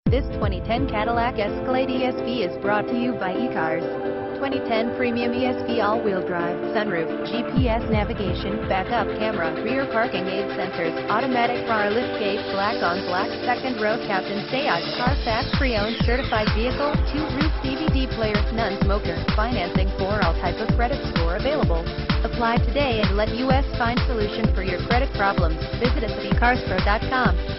This 2010 Cadillac Escalade ESV is brought to you by eCars. 2010 Premium ESV all-wheel drive, sunroof, GPS navigation, backup camera, rear parking aid sensors, automatic car liftgate, black on black, second row captain stay-out, Carfax pre-owned certified vehicle, 2-roof DVD player, non-smoker, financing for all type of credit score available. Apply today and let US find solution for your credit problems. Visit us at ecarspro.com.